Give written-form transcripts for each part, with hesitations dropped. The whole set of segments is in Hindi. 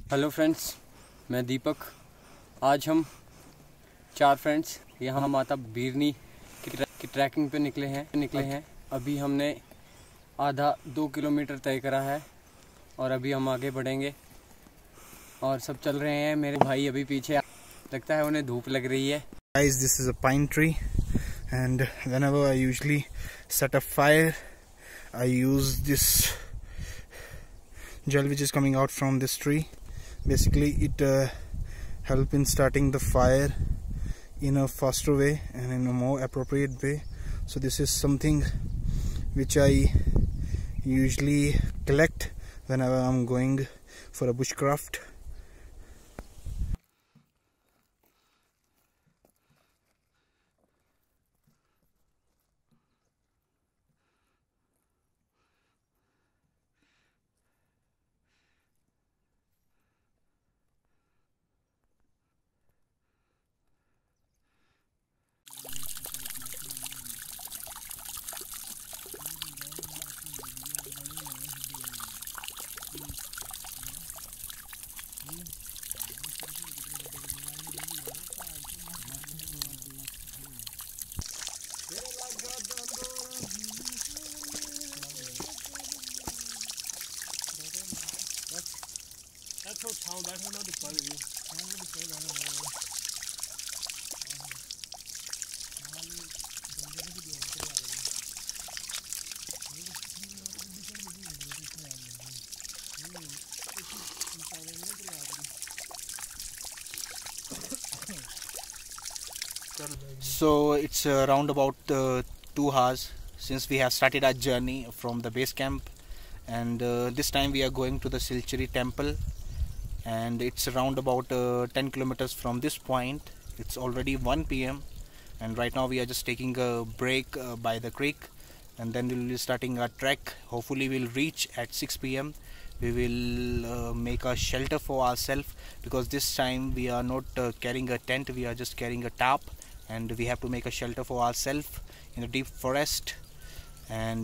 हेलो फ्रेंड्स, मैं दीपक। आज हम 4 फ्रेंड्स यहाँ माता बिरनी की ट्रैकिंग पे निकले हैं। अभी हमने आधा 2 किलोमीटर तय करा है और अभी हम आगे बढ़ेंगे और सब चल रहे हैं। मेरे भाई अभी पीछे, लगता है उन्हें धूप लग रही है। Guys, this is a pine tree and whenever I usually set a fire, I use this gel which is coming out from this tree. Basically it help in starting the fire in a faster way and in a more appropriate way. So this is something which I usually collect whenever I'm going for a bushcraft. So it's around about 2 hours since we have started our journey from the base camp, and this time we are going to the Silchari temple, and it's around about 10 kilometers from this point. It's already 1 p.m. and right now we are just taking a break by the creek, and then we will be starting our trek. Hopefully we'll reach at 6 p.m. We will make a shelter for ourselves, because this time we are not carrying a tent, we are just carrying a tarp, and we have to make a shelter for ourselves in a deep forest. And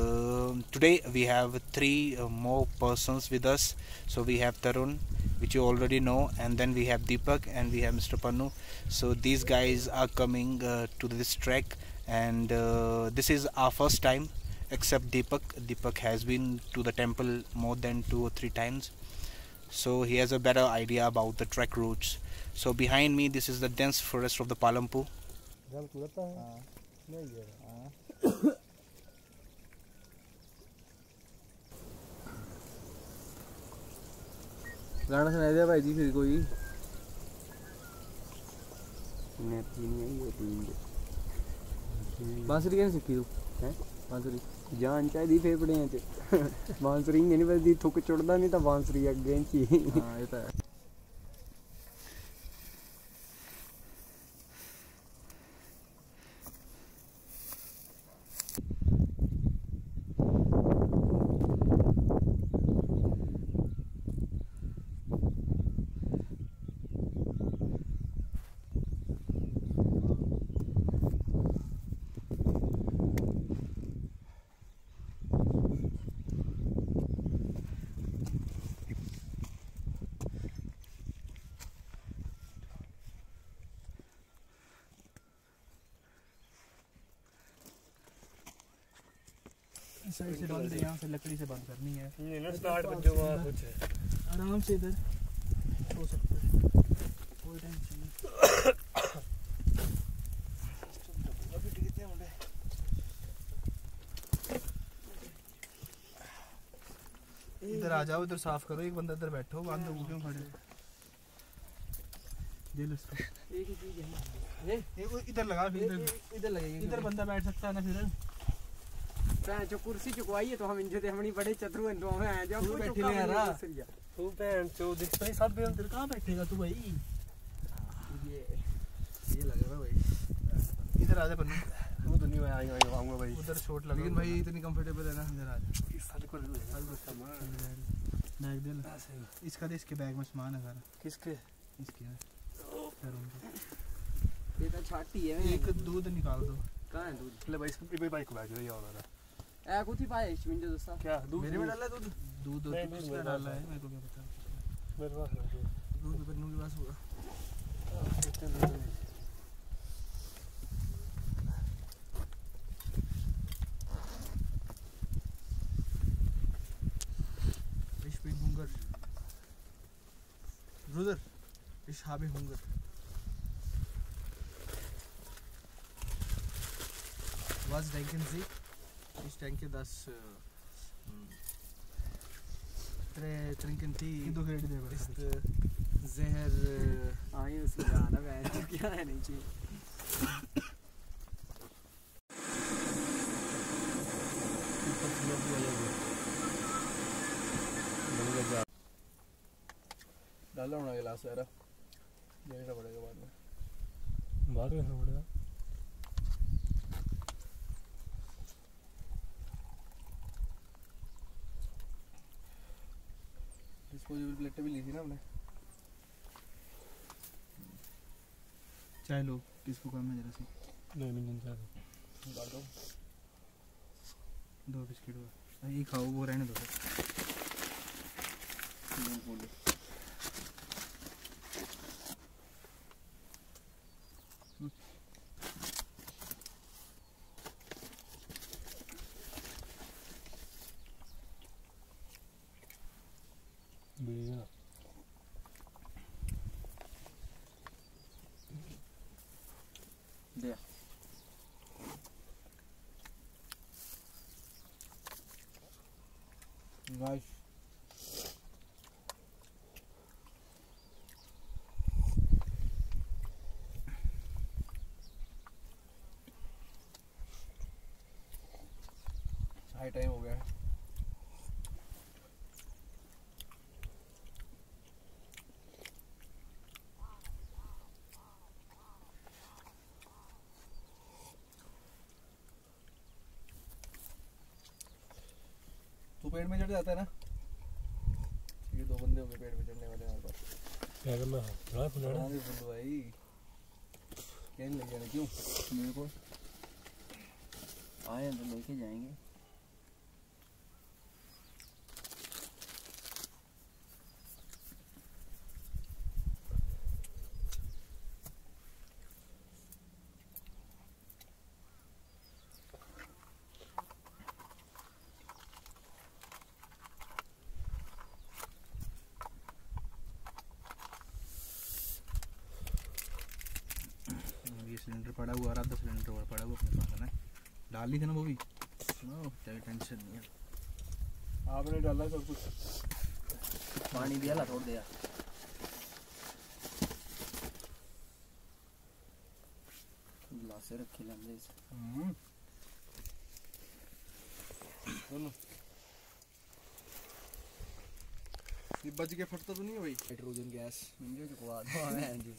today we have 3 more persons with us. So we have Tarun, which you already know, and then we have Deepak, and we have Mr. Pannu. So these guys are coming to this trek, and this is our first time, except Deepak. Deepak has been to the temple more than 2 or 3 times, so he has a better idea about the trek routes. So behind me, this is the dense forest of the Palampur. गाना सुना दिया भाई जी फिर कोई बांसुरी कैसे सीखी तू है? बांसुरी जान चाहिए फेफड़े बांसुरी नहीं बजती, थुक चुड़दा नहीं तो बांसुरी अगे ही। हाँ ये तो है। साइड से डाल दे, यहाँ से लकड़ी से बंद करनी है। ये ना स्टार्ट बच्चों वहाँ कुछ है, आराम से इधर हो सकता है, कोई टेंशन नहीं। अभी टिकते होंगे इधर आ जाओ, इधर साफ करो, एक बंदा इधर बैठो, बांध दो क्यों खड़े? ये लो इसको, एक ही चीज है ये इधर लगा, इधर लगेगी, इधर बंदा बैठ सकता है ना। फिर जो कुर्सी चुकवाई है तो हम इनसे हमनी बड़े चतुर हैं, तो हमें आ जाओ तू बैठे ले यार, तू बहन चो दिखता ही सब इधर कहां बैठेगा तू भाई? ये लग रहा है भाई, इधर आ जा पन्नू, तू तो नहीं आऊंगा भाई, उधर चोट लगी। लेकिन भाई इतनी कंफर्टेबल है ना, इधर आ जा। इस साल को बैग दे लो, इसका दे, इसके बैग में सामान है सारा। किसके? इसके है, ये तो छाटी है। एक दूध निकाल दो। कहां है दूध? ले भाई, इसको बाइक को बैठ जाओ यार। ए कुछ ही पाए इसमें जो दोस्त क्या दूध मेरे में डाला है दूध? दूध किसने डाला है मेरे को क्या पता। मेरे पास है दूध बन्नू के पास होगा। Ich bin Hunger. Bruder, ich habe Hunger. Was denken Sie? Ich denke, dass trinken Tee ist sehr उसको जाना है क्या है नीचे डालना होना गिलास यार, देना पड़ेगा बाद में। बाद में पड़ेगा। डिस्पोजेबल प्लेटें भी ली थी ना हमने। चाय लो, किसको काम है जरा सी? नहीं मिल चाय डाल दो, 2 बिस्किट हुआ ये खाओ, वो रहने दो सर। दे नाइस। हाई टाइम हो गया है। तू पेड़ में चढ़ जाता है ना? ये 2 बंदे होंगे पेड़ में चढ़ने वाले हमारे पास। क्या करना है? बड़ा फुलाना हाँ बोलो भाई, क्या नहीं लग जाना? क्यों मेरे को आए तो लेके जाएंगे। ये सिलेंडर पड़ा हुआ, आधा सिलेंडर और पड़ा हुआ अपने पास है ना, डाल ली थी ना वो भी। कोई टेंशन नहीं है, आपने डाला सब कुछ। पानी दिया ला छोड़ दिया। गिलासे रखे लंबे से। ये बच के फटता तो नहीं है भाई? हाइड्रोजन गैस मुझे तो कुआ दो है जी।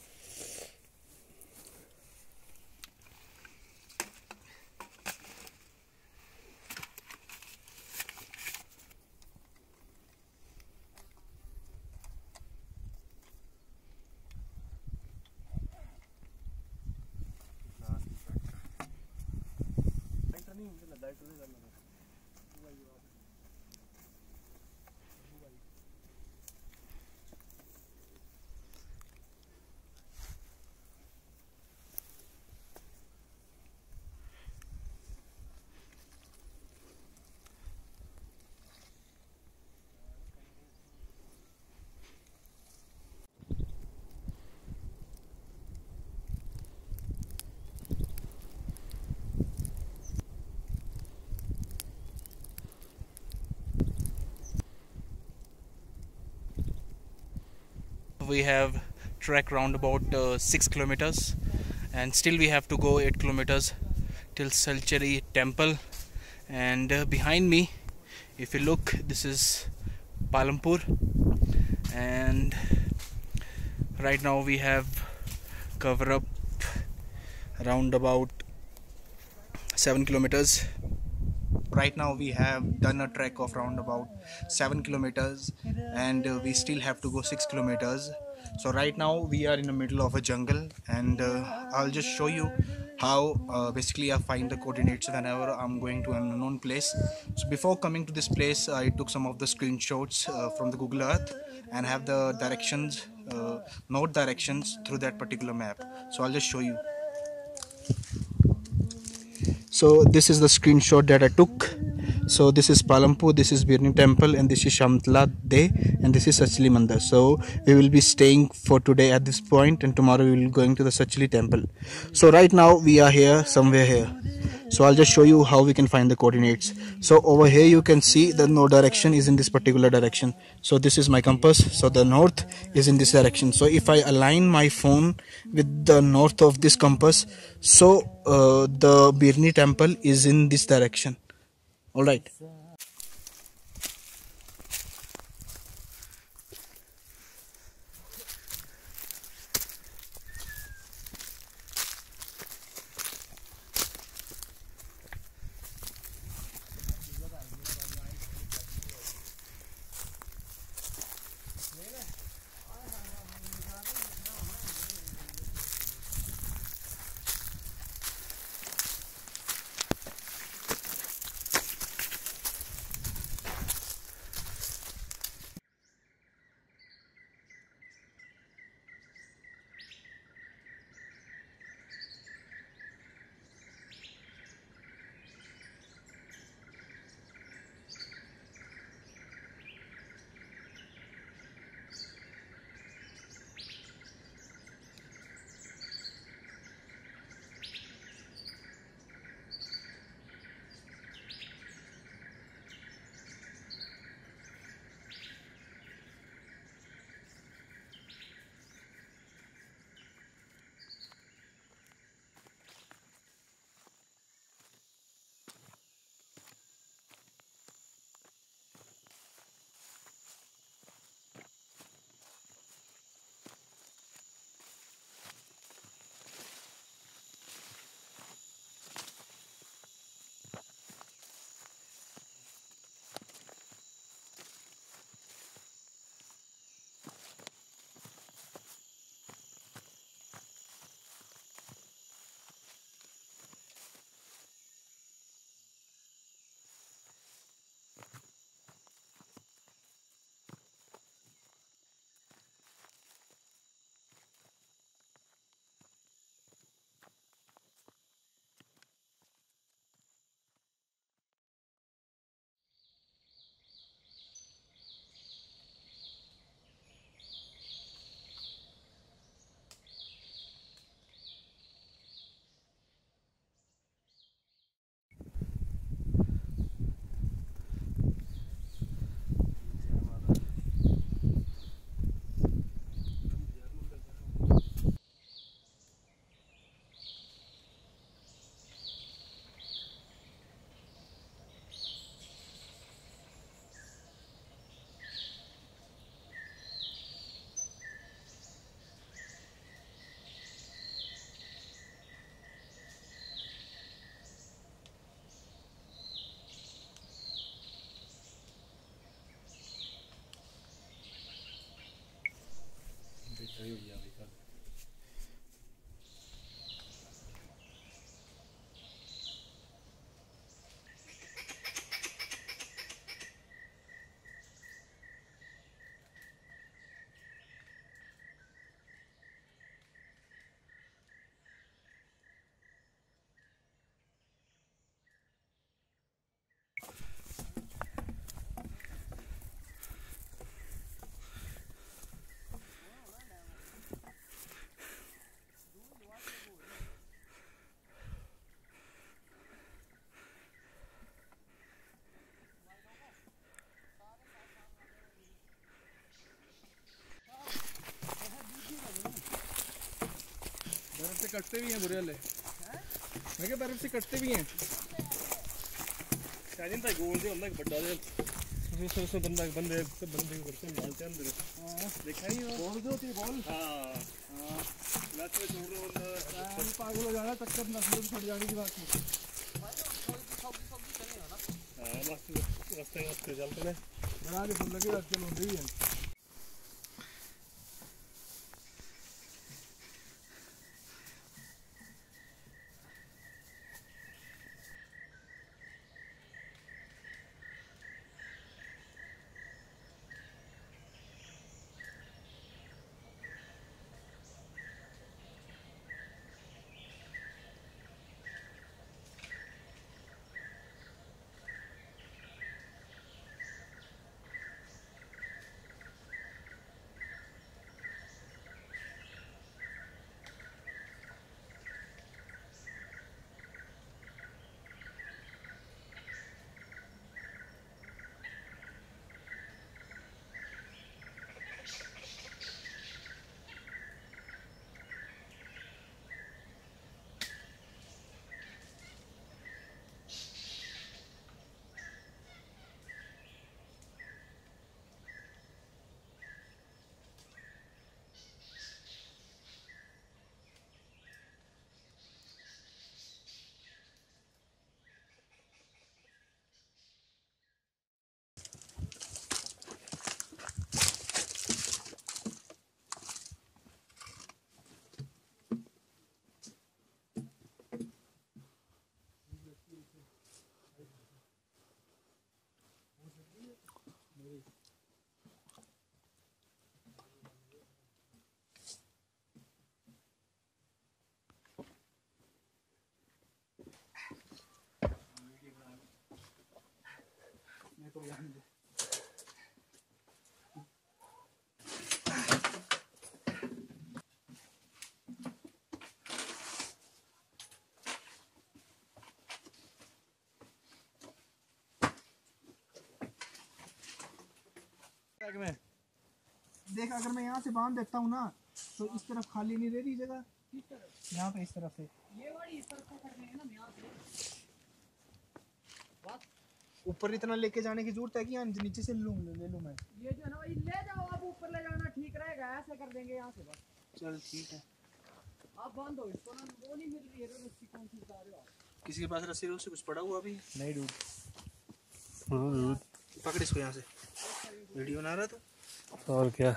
We have trek round about 6 kilometers, and still we have to go 8 kilometers till Silchari Temple. And behind me, if you look, this is Palampur, and right now we have covered up around about 7 kilometers. Right now we have done a trek of around about 7 kilometers, and we still have to go 6 kilometers. So right now we are in the middle of a jungle, and I'll just show you how basically I find the coordinates whenever I'm going to an unknown place. So before coming to this place, I took some of the screenshots from the Google Earth and have the directions, note directions through that particular map. So I'll just show you. So this is the screenshot that I took. So this is Palampur, this is Birni Temple, and this is Samlat Deh, and this is Sachli Mandir. So we will be staying for today at this point, and tomorrow we will be going to the Sachli Temple. So right now we are here, somewhere here. So I'll just show you how we can find the coordinates. So over here you can see the no direction is in this particular direction. So this is my compass. So the north is in this direction. So if I align my phone with the north of this compass, so the Birni Temple is in this direction. All right. कटते भी हैं बुरे वाले मैं क्या बर्फ से कटते भी हैं शायद इनका गोल से हमने बड़ा दे उसमें बंदा बंदे सब बंदे को करते हैं डालते हैं अंदर देखा ही हो बॉल जो होती है बॉल हाँ मैच में छोड़ रहे बंदा पागल हो जाना टक्कर नस्ल में छोड़ जाने की बात नहीं हाँ मस्त रास्ते चलते हैं बना के फुल लगे रास्ते में भी हैं देख अगर मैं यहाँ से बांध देता हूँ ना तो इस तरफ खाली नहीं रह रही जगह, यहाँ पे इस तरफ से ये वाली इस तरफ को करनी है ना, यहाँ से ऊपर इतना लेके जाने की जरूरत है कि यहाँ नीचे से ले लूँ मैं ये जो है ना भाई ले जाओ आप ऊपर ले जाना ठीक रहेगा, ऐसे कर देंगे यहाँ से बस। चल ठीक है आप बांध दो इसको ना, वो नहीं मिल रही है रस्सी, कौन सी बता रहे हो आप? किसी के पास रस्सी से कुछ पड़ा हुआ अभी नहीं डूब, पकड़ इसको यहाँ से, वीडियो बना रहा तो और क्या।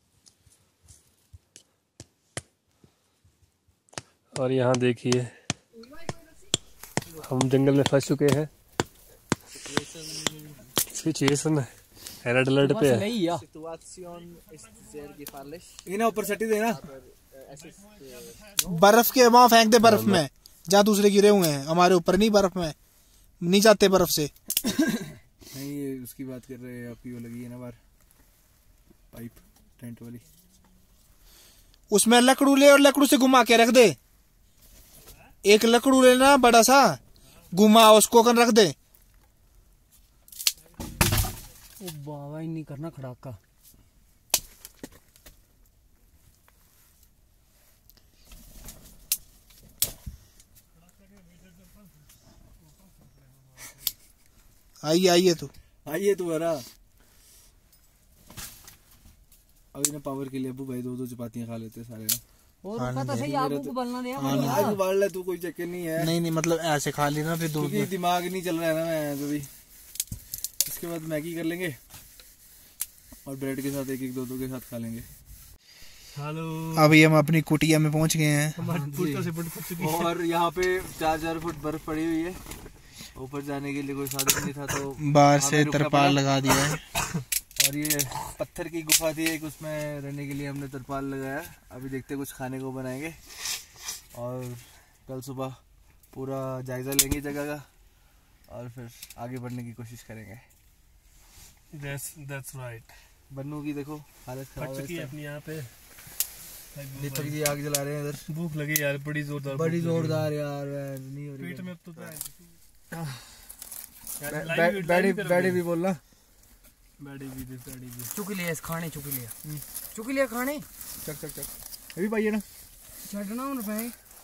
और यहाँ देखिए हम जंगल में फंस चुके हैं, सिचुएशन रेड अलर्ट पे है। इन्हें ऊपर सटी देना, बर्फ के वहाँ फेंक दे, बर्फ में जहाँ दूसरे गिरे हुए हैं, हमारे ऊपर नहीं, बर्फ में नहीं जाते बर्फ से। नहीं ये उसकी बात कर रहे हैं, आपकी वो लगी है ना बाहर पाइप टेंट वाली, उसमें लकड़ू ले और लकड़ू से घुमा के रख दे, एक लकड़ू लेना बड़ा सा, घुमा उसको कर रख दे। ओ बाबा ही नहीं करना खड़ाका। आइए तू हरा अभी ना पावर के लिए अबू भाई दो चपातियां खा लेते सारे ना, और पता सही आपको को बोलना दे आज बाढ़ ले तू, कोई चक्कर नहीं है। नहीं मतलब ऐसे खा लेना फिर दो, क्योंकि दिमाग नहीं चल रहा है ना मैं तो भी। इसके बाद मैगी कर लेंगे और ब्रेड के साथ एक एक दो के साथ खा लेंगे। हेलो, अभी हम अपनी कुटिया में पहुंच गए हैं और यहाँ पे 4 फुट बर्फ पड़ी हुई है, ऊपर जाने के लिए कोई साधन नहीं था तो बाहर से तरपाल लगा दिया है। और ये पत्थर की गुफा थी एक, उसमें रहने के लिए हमने तरपाल लगाया। अभी देखते कुछ खाने को बनाएंगे और कल सुबह पूरा जायजा लेंगे जगह का और फिर आगे बढ़ने की कोशिश करेंगे। That's right। बन्नू की देखो हालत खराब है अपनी यहाँ पे, दीपक जी आग जला रहे हैं इधर। भूख लगी यार बड़ी जोरदार यार नहीं हो रही पेट में। अब तो बैडी भी बोलना, चुकी लिया खाने, चुकी लिया खाने, चक अभी पाइए ना छड़ना उन पे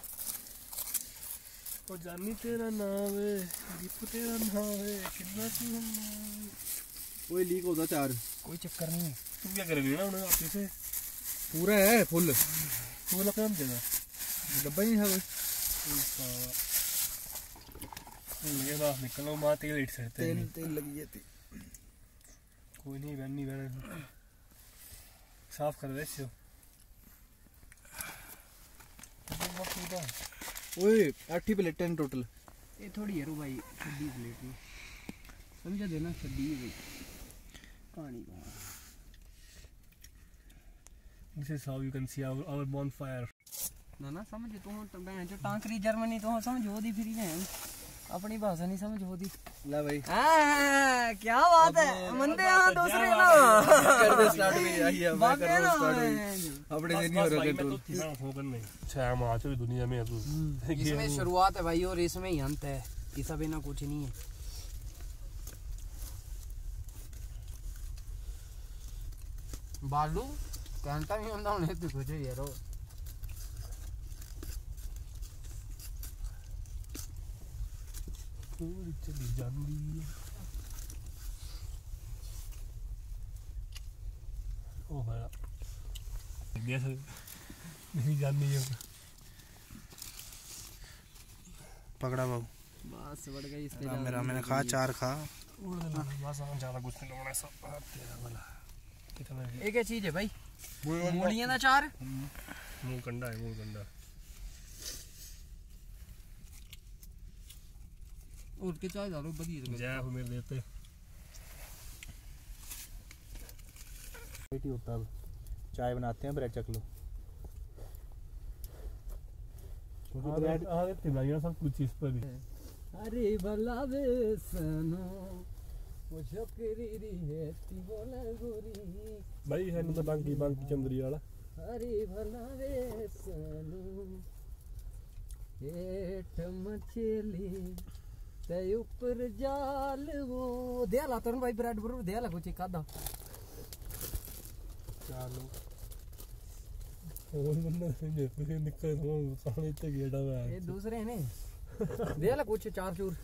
ओ जानी तेरा नाम है, दीप तेरा नाम है, कितना कोई लीक होता चार, कोई चक्कर नहीं है। तुम क्या करेंगे ना उन्हें आपसे से पूरा है फुल, तो वाला काम देना डब्बा ही नहीं था ये बात निकलो मां तेल इट सकते हैं, तेल लगी है। कोई नहीं बहन साफ कर दे इसको। ओए 8 प्लेटें टोटल, ये थोड़ी है रू भाई, 20 प्लेट में समझा देना, 20 पानी का। This is how you can see our bonfire। ना समझ तू बहन जो टांकरी जर्मनी तो समझ होदी फिर बहन अपनी भाषा नहीं समझ होदी। ला भाई क्या बात है, मंदे यहाँ दूसरे ना कर दे स्टार्ट में, आइए मैं कर रहा हूं स्टार्ट में, अपने से नहीं हो रहा कंट्रोल। अच्छा हम आ चुके दुनिया में, अब इसमें शुरुआत है भाई और इसमें ही अंत है, इस बिना कुछ नहीं है। बालू कहता भी होता हूँ तो कुछ यारो चली जानी ओ भाई नहीं जाननी है पकड़ा बाबू, बस बढ़ गई इसके मेरा मैंने खा 4 खा बस ज्यादा कुछ नहीं लोगों ने सब वाला कितना है। एक चीज है भाई, मूलियां ना 4 मूंग कंडा है, मूंग कंडा और के चाय डालो बढ़िया जय हो मेरे देते बेटी होता है। चाय बनाते हैं, ब्रेड चख लो। ब्रेड आगे तिलाइयां सब कुछ चीज पर ही। अरे भला वे सनो वो छोकरी री है ती बोला गोरी भाई है ना बांकी बांकी चंद्री वाला हरी भला वे सनू हेठ मछली ते ऊपर जाल वो दे ला तन भाई ब्रेड बरोबर दे ला कुछ खादा चलो और बंदा समझे फिर निकल तो सामने इतने गेड़ा हुआ है ये दूसरे ने दे ला कुछ चार चूर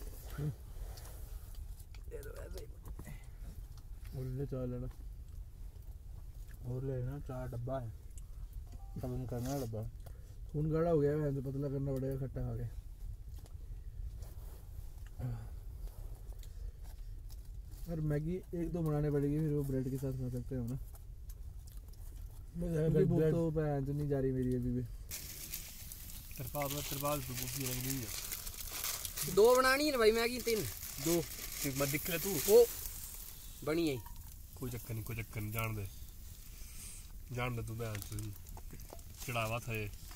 दे दो ऐसे और ले चार लेना और लेना 4 डब्बा है खत्म करना डब्बा खून गाढ़ा हो गया है तो पतला करना पड़ेगा खट्टा खा के और मैगी 1-2 बनाने पड़ेगी फिर वो ब्रेड के साथ खा सकते हो ना क्योंकि भूख तो पैंच नहीं जा रही मेरी अभी भी तरपाल तो भूखी लग रही है 2 बनानी है भाई मैगी 3 2 एक बार दिख ले तू वो बनी है कोई चक्कर नहीं जान दे तू मैं चढ़ावा था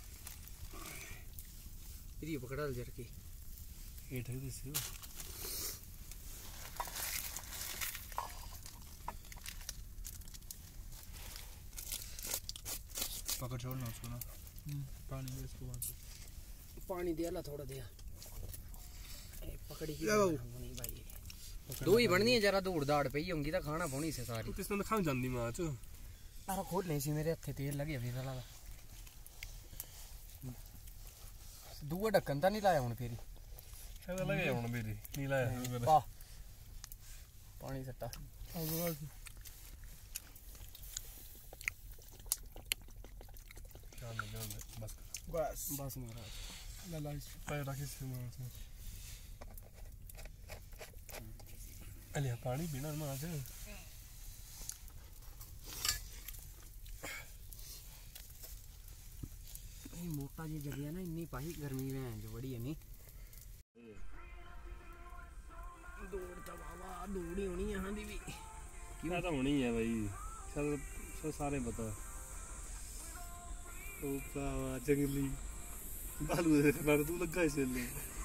ये पकड़ा जर के ये ठग दिस पकड़ छोड़ना उसको ना पानी में इसको वहाँ से पानी दिया ला थोड़ा दिया पकड़ी की नहीं भाई 2 ही बननी है जरा दौड़ दाड़ पे ही होंगी तो खाना पोनी से सारी तो इसमें खान जांदी मां च अरे खोल ले सी मेरे हथे तेल लगे अभी साला दूआ ढक्कन तो नहीं लाया हुन फेरी शायद लगे हुन मेरी नहीं लाया वाह पानी सट्टा जान दे बस महाराज ला पैर रखी से मां से अले पानी पीना मां से मोटा जी जगह ना इन्नी पाही गर्मी में है जो बड़ी है नहीं दौड़ तो बाबा दौड़ी होनी यहाँ दी भी क्या तो होनी है भाई सब सारे बता ओपा जंगली बालू दे मार तू लगा इसे ले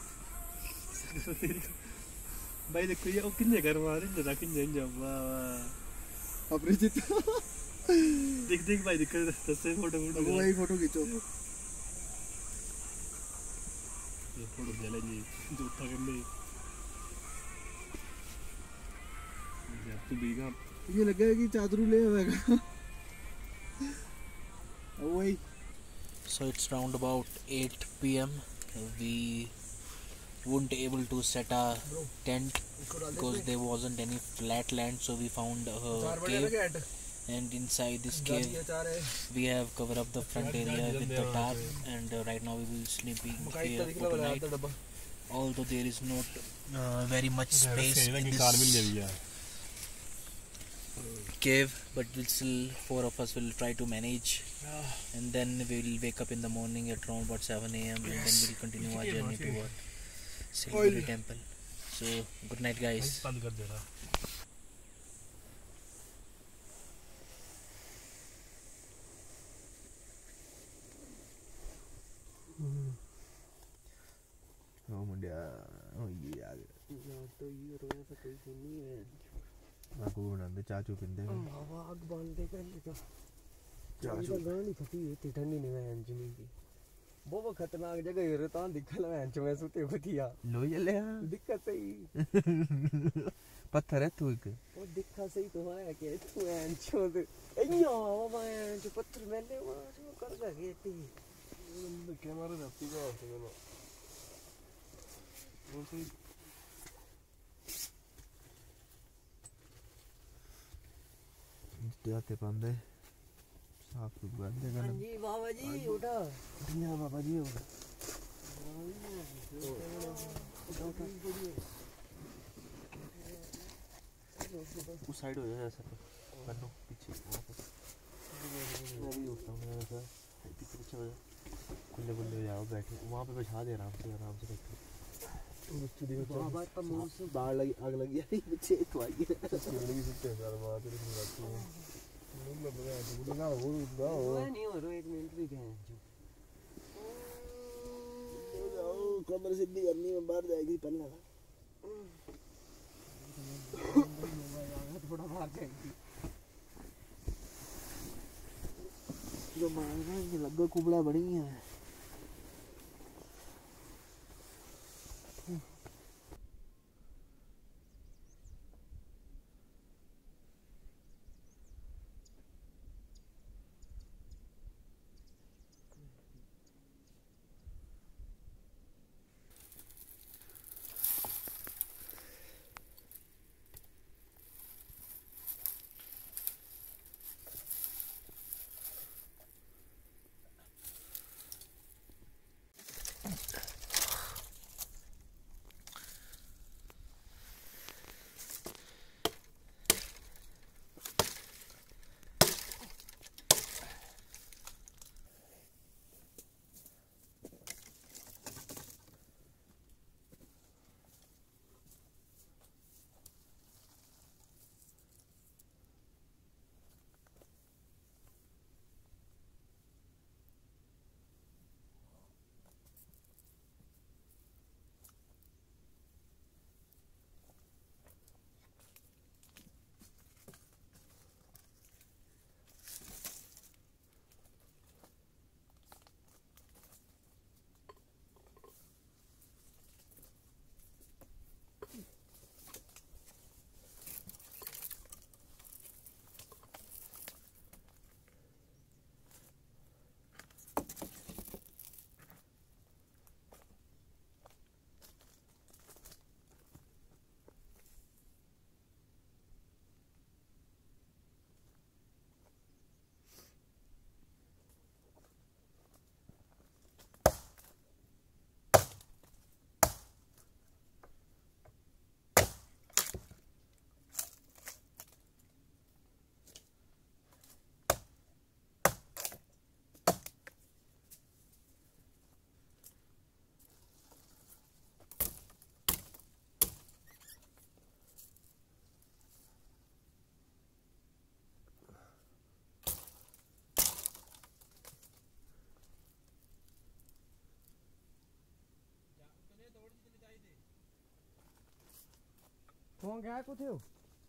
भाई देखो ये ओ किन्ने घर मारे जरा किन्ने जा वाह अपरिचित देख भाई दिख तस्वीर फोटो वही फोटो खींचो ये फोटो ले लेंगे जूता करने तू बीगा ये लग गया कि चादरू ले आएगा वही So it's round about 8 p.m. We weren't able to set a tent because there wasn't any flat land, so we found a cave, and inside this cave we have covered up the front area with the tarp, and right now we will be sleeping here for tonight. Although there is not very much space in this cave, but we'll still 4 of us will try to manage, and then we will wake up in the morning at around about 7 a.m. and then we'll continue our journey toward Samlat Deh Temple. So good night guys. बंद कर दे रहा ओ मुंडिया ओ ये आ गया तो ये रोया सा कोई सुनी है आपको बनाते चाचू पिंदे बाबा आग बांधे कर लेगा चाचू गानी फटी इतनी ठंडी नहीं है जमीन की बहुत खतरनाक जगह है रे दिखल है मैं सुते खुदिया लो ये ले दिक्कत सही पत्थर है तू एक वो दिखा सही तो है कि तू एंचो दे एयो बाबा एंचो पत्थर मैंने वो कर गए थी कैमरा रहती का होते ना वो सही जाते पंदे साफ तो बंदे हां जी बाबा जी उठा बढ़िया बाबा जी उस साइड हो जाए ऐसा करनो पीछे वापस मैं भी उठता हूं ऐसा पीछे पीछे हो जा खुले खुले हो जाओ बैठे वहां पे बिछा दे आराम से बैठो बाबा तो मुंह से बाहर लगी आग लगी है पीछे तो आई लगी सकते हैं यार वहां पे रहती है लोग लग रहा है तो ना वो नहीं हो रहा 1 मिनट भी गए जाओ कमर सिद्धि करनी में बाहर जाएगी पहले थोड़ा बाहर जाएंगी जो मांगा लगा कुबड़ा बड़ी है। कौन गया कुछ हो?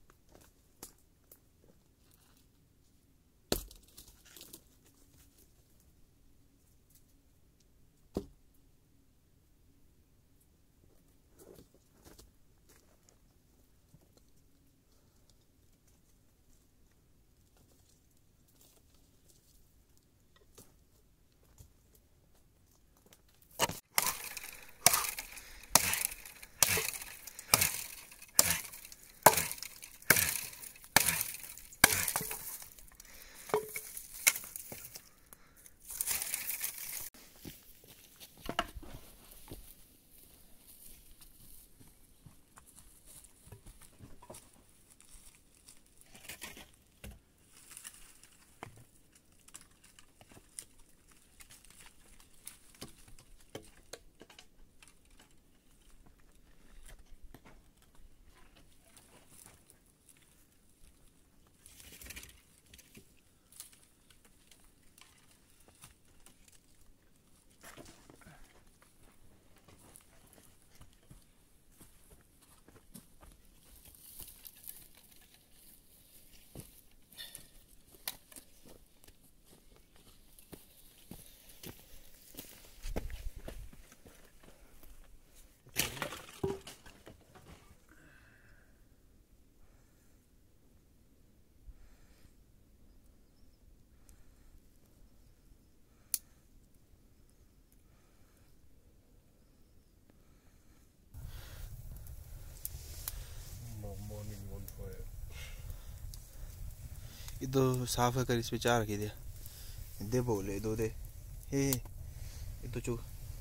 इधो साफ कर इस पे चार रखी दे दे बोले दो दे हे इधो चू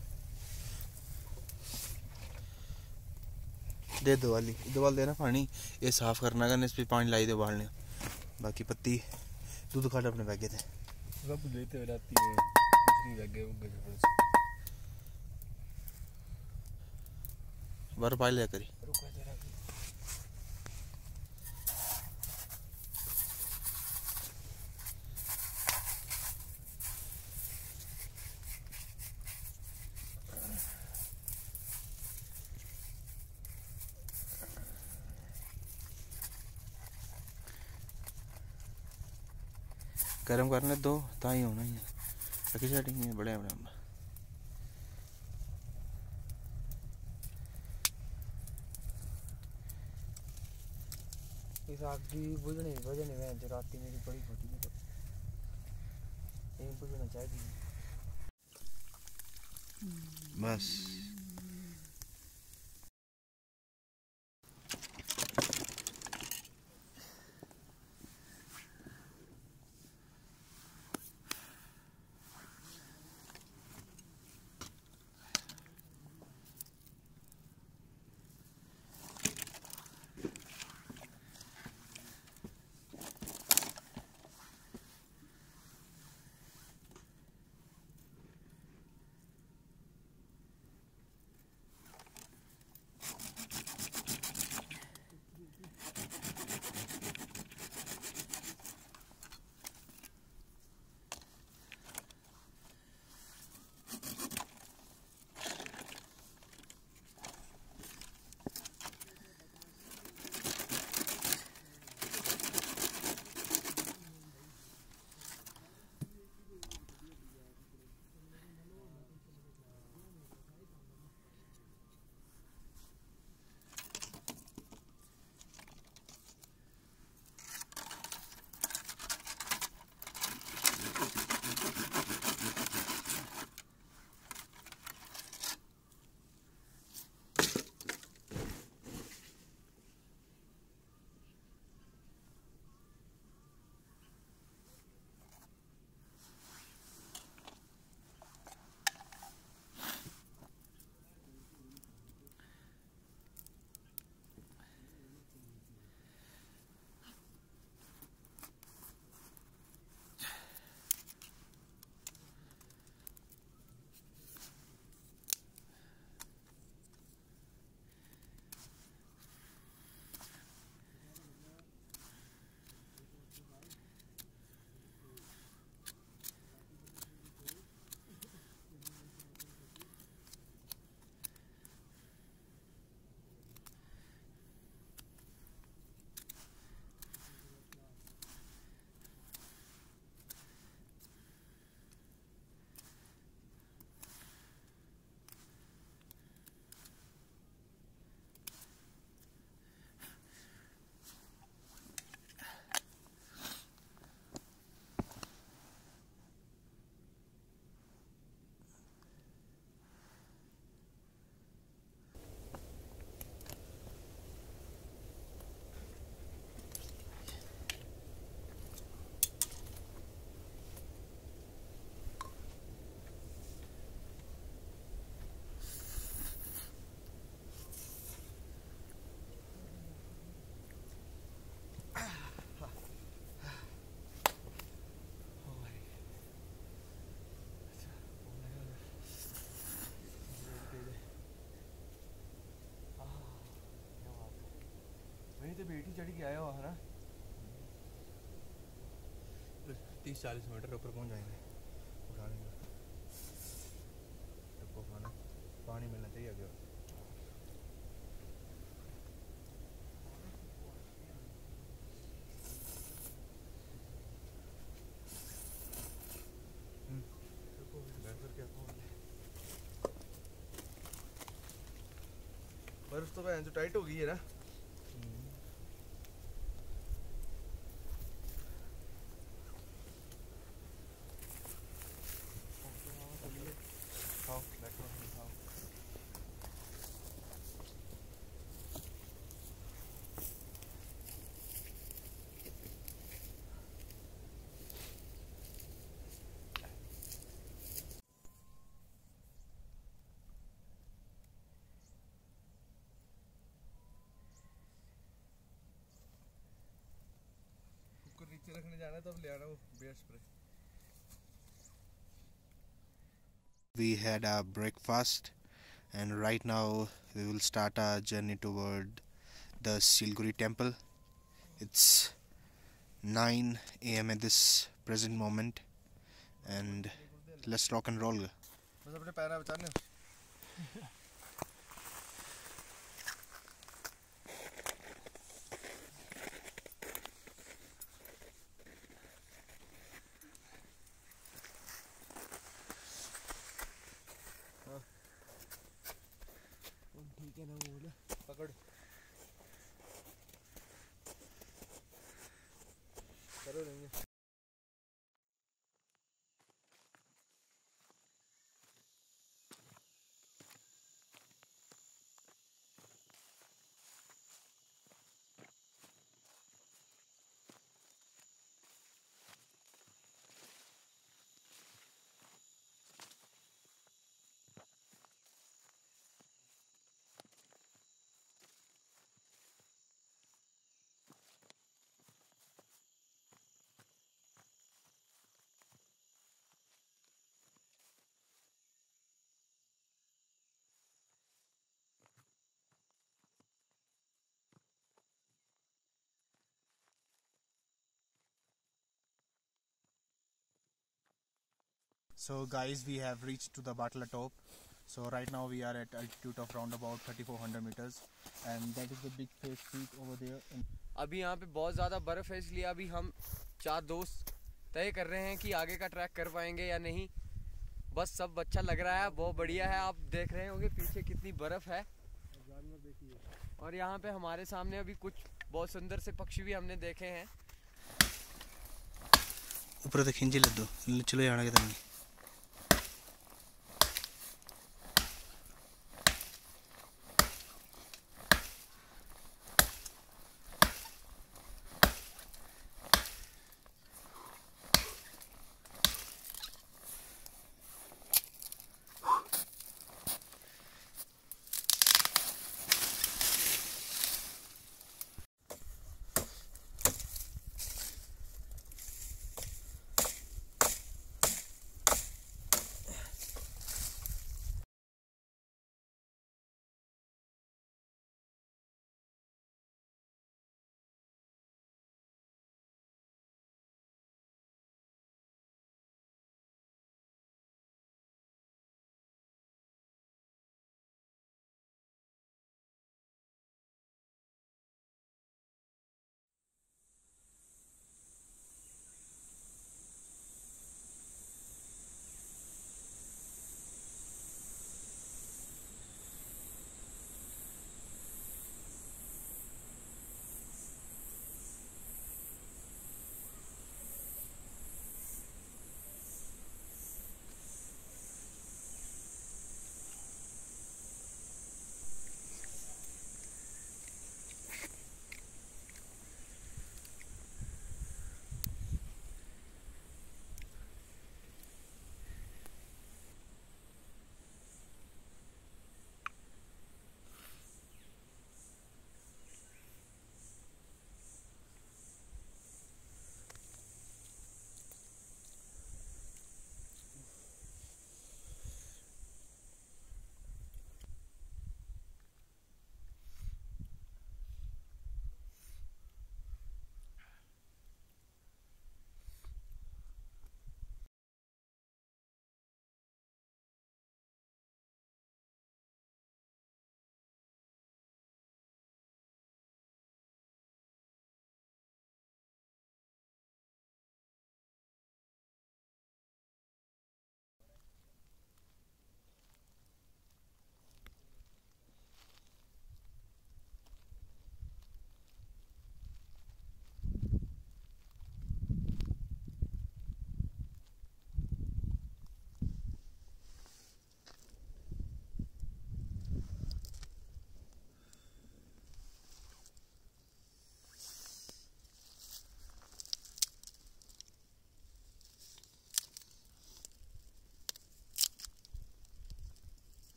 दे दो वाली देना पानी ये साफ करना करने इस पे पानी लाई दे उबालने बाकी पत्ती दूध खाट अपने बैगे थे सब लेते रहती है कुछ नहीं लगे होंगे बार पाई ले करी गर्म करने दो ता ही होना ही है। बाकी सेटिंग है बड़े बड़े इस आग की बुझने वजह नहीं है राती मेरी बड़ी खोटी है तो यही बुझना चाहिए बस। तो बेटी चढ़ के आया हुआ है ना 30-40 मीटर ऊपर पहुंच जाएंगे उठाने का। सबको खाना पानी मिलना चाहिए आगे। बर्फ तो भैन जो टाइट हो गई है ना। नीचे रखने जाना तब ले आना वो bear spray. We had our breakfast and right now we will start our journey toward the Siliguri temple. It's 9 AM at this present moment and let's rock and roll. बस अपने पैर बचाने। पकड़ करो लेंगे। So guys, we have reached to the Batla top. So right now we are at altitude of around about 3400 meters, and that is the big face peak over there. अभी यहाँ पे बहुत ज़्यादा बर्फ़ है, इसलिए अभी हम 4 दोस्त तय कर रहे हैं कि आगे का ट्रैक कर पाएंगे या नहीं। बस सब अच्छा लग रहा है, बहुत बढ़िया है। आप देख रहे होंगे पीछे कितनी बर्फ़ है, और यहाँ पे हमारे सामने अभी कुछ बहुत सुंदर से पक्षी भी हमने देखे हैं। ऊपर तो खिंची ले दो, चलो यार आगे तक।